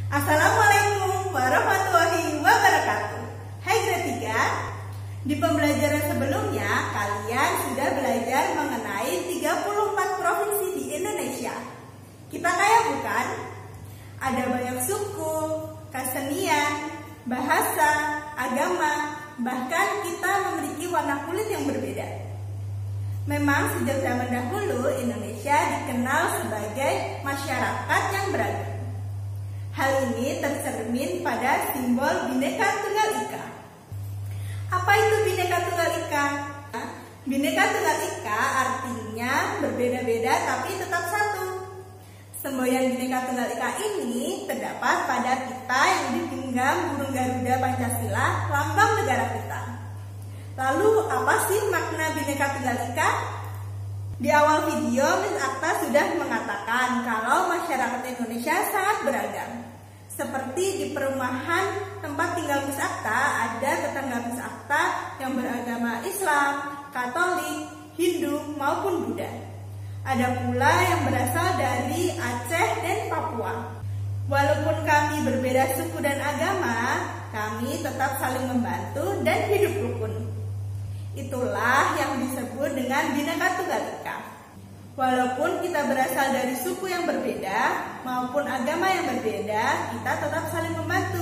Assalamualaikum warahmatullahi wabarakatuh. Hai grade 3. Di pembelajaran sebelumnya kalian sudah belajar mengenai 34 provinsi di Indonesia. Kita kaya bukan? Ada banyak suku, kesenian, bahasa, agama, bahkan kita memiliki warna kulit yang berbeda. Memang sejak zaman dahulu Indonesia dikenal sebagai masyarakat yang beragam. Hal ini tercermin pada simbol Bhinneka Tunggal Ika. Apa itu Bhinneka Tunggal Ika? Bhinneka Tunggal Ika artinya berbeda-beda tapi tetap satu. Semboyan Bhinneka Tunggal Ika ini terdapat pada pita yang digenggam burung Garuda Pancasila, lambang negara kita. Lalu apa sih makna Bhinneka Tunggal Ika? Di awal video Miss Akta sudah mengatakan kalau masyarakat Indonesia sangat beragam. Seperti di perumahan tempat tinggal Miss Akta ada tetangga Miss Akta yang beragama Islam, Katolik, Hindu maupun Buddha. Ada pula yang berasal dari Aceh dan Papua. Walaupun kami berbeda suku dan agama, kami tetap saling membantu dan hidup rukun. Itulah yang disebut dengan Bhinneka Tunggal Ika. Walaupun kita berasal dari suku yang berbeda maupun agama yang berbeda, kita tetap saling membantu.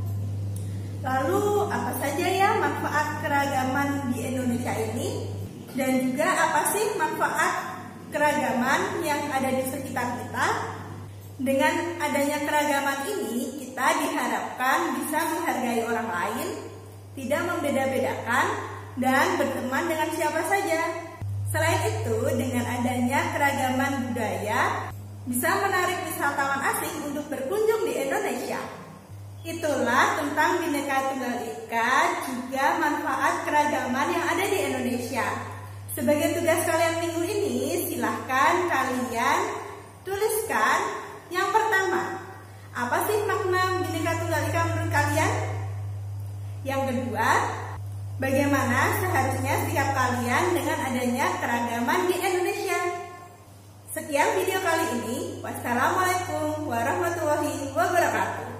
Lalu apa saja ya manfaat keragaman di Indonesia ini? Dan juga apa sih manfaat keragaman yang ada di sekitar kita? Dengan adanya keragaman ini, kita diharapkan bisa menghargai orang lain, tidak membeda-bedakan, dan berteman dengan siapa saja. Selain itu, dengan adanya keragaman budaya, bisa menarik wisatawan asing untuk berkunjung di Indonesia. Itulah tentang Bhinneka Tunggal Ika, juga manfaat keragaman yang ada di Indonesia. Sebagai tugas kalian minggu ini, silahkan kalian tuliskan yang pertama. Apa sih makna Bhinneka Tunggal Ika menurut kalian? Yang kedua, bagaimana seharusnya sikap kalian dengan adanya keragaman di Indonesia? Sekian video kali ini. Wassalamualaikum warahmatullahi wabarakatuh.